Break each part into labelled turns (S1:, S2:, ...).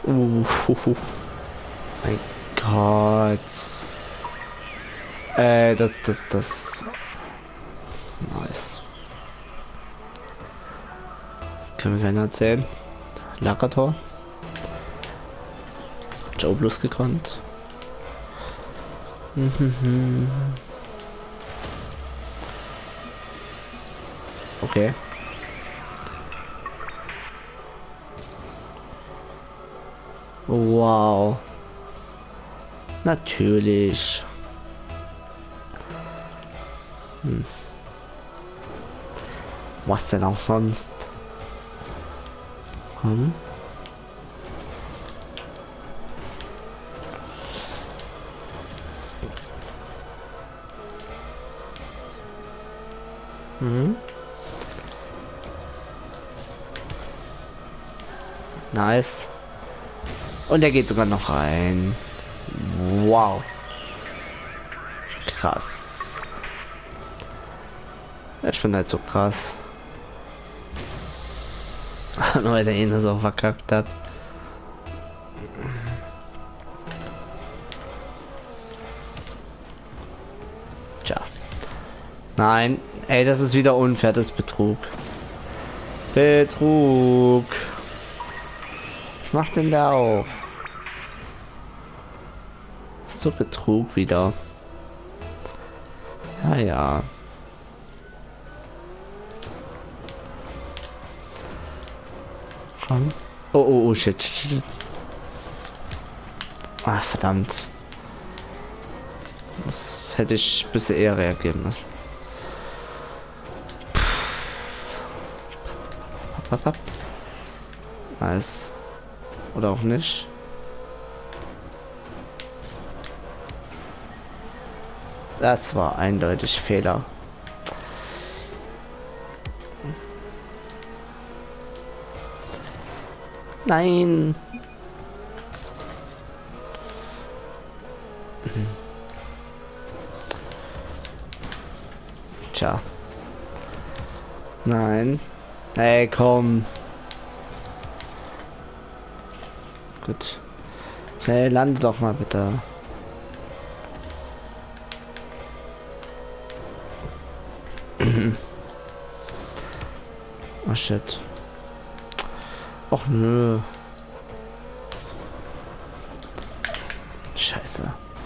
S1: Mein Gott. Das. Nice. Können wir keiner erzählen? Lackertor. Joe Plus gekonnt. Okay. Wow. Natürlich. Was denn auch sonst? Hm? Hm? Nice. Und er geht sogar noch rein. Wow. Krass. Ich bin halt so krass. Nur weil der ihn so verkackt hat. Tja. Nein. Ey, das ist wieder unfair. Das ist Betrug. Betrug. Was macht denn der auch? So Betrug wieder. Ja, ja. Komm. Oh, shit. Ah, verdammt. Das hätte ich ein bisschen eher reagieren müssen. Nice. Oder auch nicht. Das war eindeutig Fehler. Nein. Tja. Nein. Hey, komm. Gut. Hey, lande doch mal bitte. Oh shit. Och nö. Scheiße.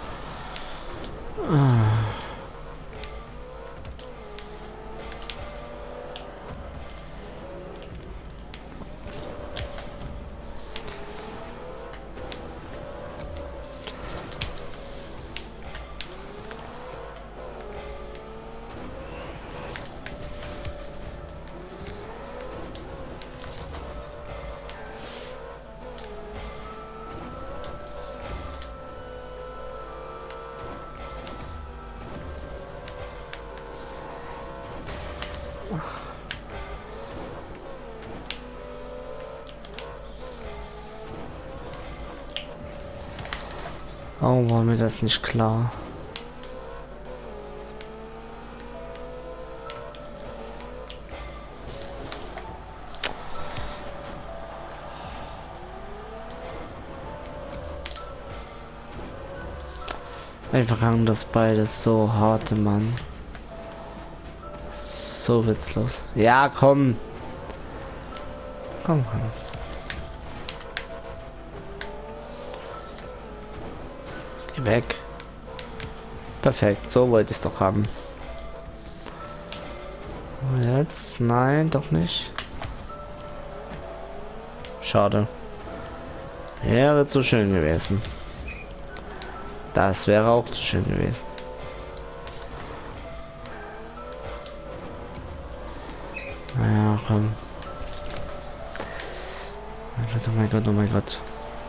S1: Warum war mir das nicht klar? Einfach haben das beides so harte Mann. So witzlos. Ja, komm. Komm. Geh weg. Perfekt, so wollte ich es doch haben. Und jetzt? Nein, doch nicht. Schade. Wäre zu schön gewesen. Das wäre auch zu schön gewesen. Naja, komm. Oh mein Gott, oh mein Gott.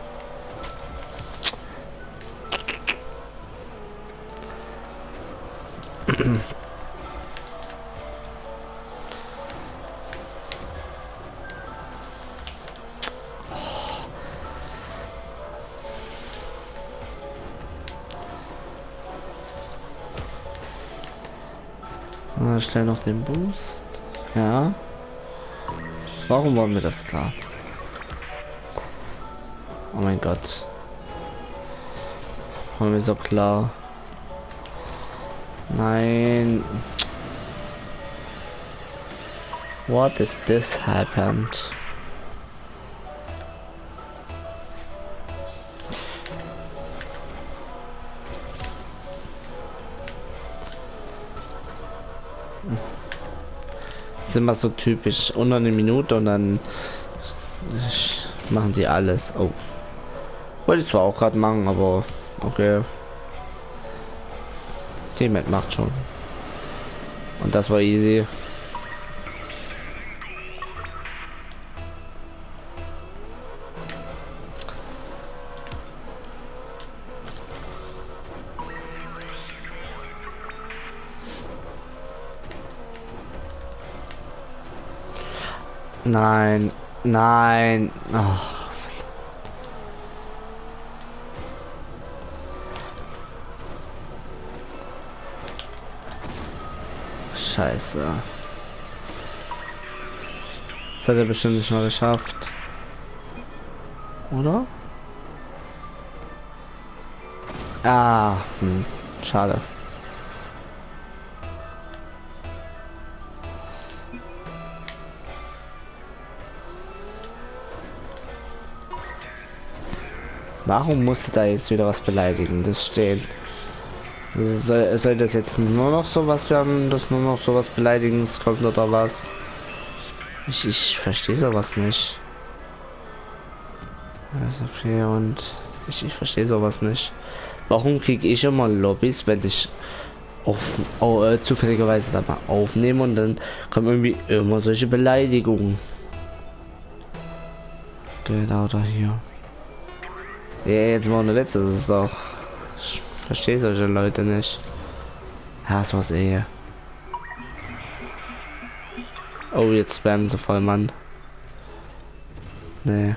S1: Schnell noch den Boost. Ja. Warum wollen wir das klar? Oh mein Gott. War mir so klar. Nein. What is this happened? Das ist immer so typisch. Unter eine Minute und dann machen die alles. Oh. Wollte ich zwar auch gerade machen, aber okay. Teammate macht schon. Und das war easy. Nein, nein. Oh. Scheiße. Das hat er bestimmt nicht mal geschafft. Oder? Ah, schade. Warum musste da jetzt wieder was beleidigen? Das steht. Soll das jetzt nur noch sowas werden, dass nur noch sowas Beleidigendes kommt oder was? Ich verstehe sowas nicht. Also okay, und ich verstehe sowas nicht. Warum kriege ich immer Lobbys, wenn ich zufälligerweise da mal aufnehme und dann kommen irgendwie immer solche Beleidigungen. Genau da hier. Ja, jetzt mal eine Witz, das ist doch. Ich verstehe solche Leute nicht. Ja, so was eh. Oh, jetzt spammen sie voll, Mann. Nee.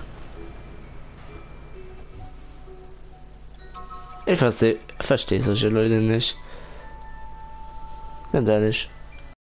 S1: Ich verstehe solche Leute nicht. Ganz ehrlich.